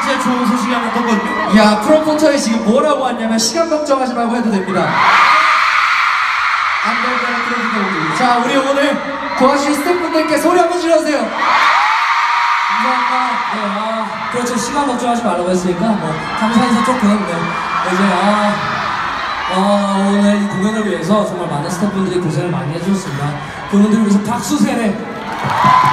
진짜 좋은 소식이 하나 떴거든요. 야, 프롬포터에 지금 뭐라고 왔냐면 시간 걱정하지 말고 해도 됩니다. 안 될까요, 프롬포터? 자, 우리 오늘 도와주신 스태프분들께 소리 한번 질러주세요. 감사합니다. 네, 그렇죠. 시간 걱정하지 말라고 했으니까 뭐 감사 인사 조금 이제 오늘 이 공연을 위해서 정말 많은 스태프분들이 고생을 많이 해주셨습니다. 그분들을 위해서 박수 세례.